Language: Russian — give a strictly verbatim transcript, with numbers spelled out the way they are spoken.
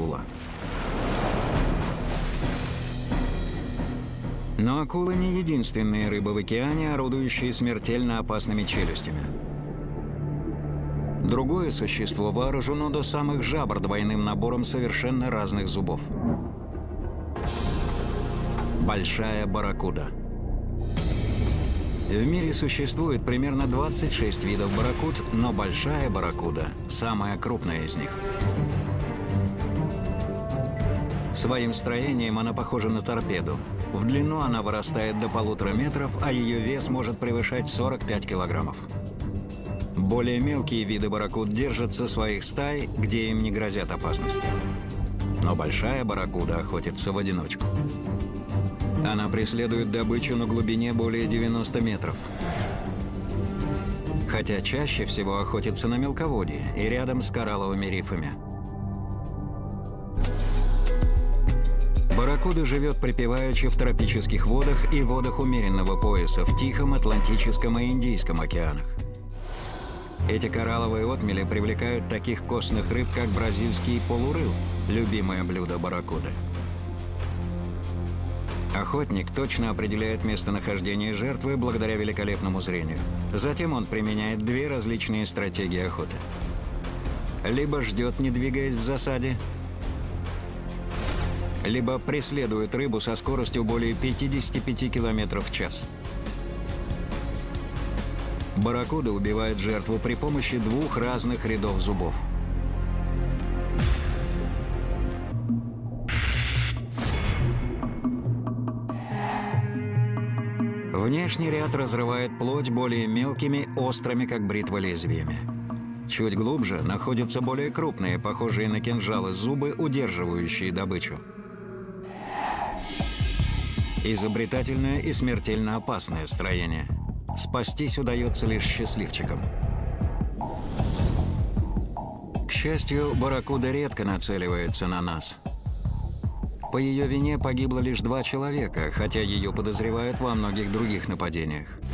акула. Но акулы не единственные рыбы в океане, орудующие смертельно опасными челюстями. Другое существо вооружено до самых жабр двойным набором совершенно разных зубов. Большая барракуда. В мире существует примерно двадцать шесть видов барракуд, но большая барракуда – самая крупная из них. Своим строением она похожа на торпеду. В длину она вырастает до полутора метров, а ее вес может превышать сорок пять килограммов. Более мелкие виды барракуд держатся своих стай, где им не грозят опасности. Но большая барракуда охотится в одиночку. Она преследует добычу на глубине более девяноста метров. Хотя чаще всего охотится на мелководье и рядом с коралловыми рифами. Барракуда живет припеваючи в тропических водах и водах умеренного пояса в Тихом, Атлантическом и Индийском океанах. Эти коралловые отмели привлекают таких костных рыб, как бразильский полурыл, любимое блюдо барракуды. Охотник точно определяет местонахождение жертвы благодаря великолепному зрению. Затем он применяет две различные стратегии охоты. Либо ждет, не двигаясь в засаде, либо преследует рыбу со скоростью более пятидесяти пяти километров в час. Барракуда убивает жертву при помощи двух разных рядов зубов. Внешний ряд разрывает плоть более мелкими, острыми, как бритва, лезвиями. Чуть глубже находятся более крупные, похожие на кинжалы, зубы, удерживающие добычу. Изобретательное и смертельно опасное строение. Спастись удается лишь счастливчикам. К счастью, барракуда редко нацеливается на нас. По ее вине погибло лишь два человека, хотя ее подозревают во многих других нападениях.